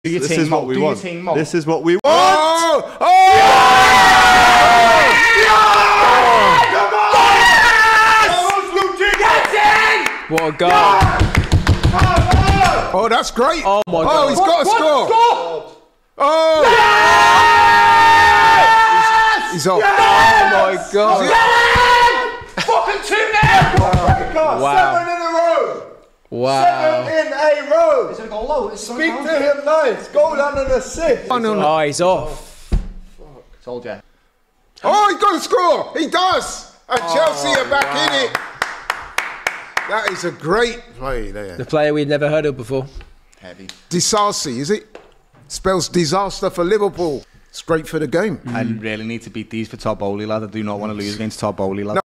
This is what we want. This is what we want. Oh! Oh! Yes! What a goal. Oh, that's great. Oh, my God. Oh, he's got a score. Oh! Yes! He's off. Yes! Oh, my God. Yes! Fucking 2-0! Wow. 7 in a row. Wow. 7 in a row. Is it going to go low? Speak to him nice. Goal and an assist. Oh, he's off. Told you. Oh, he's got a score. He does. And Chelsea are back in it. That is a great play there. The player we'd never heard of before. Heavy. Disarcy, is it? Spells disaster for Liverpool. Straight for the game. I really need to beat these for Todd Bowley, lad. I do not want to lose against Todd Bowley, lad.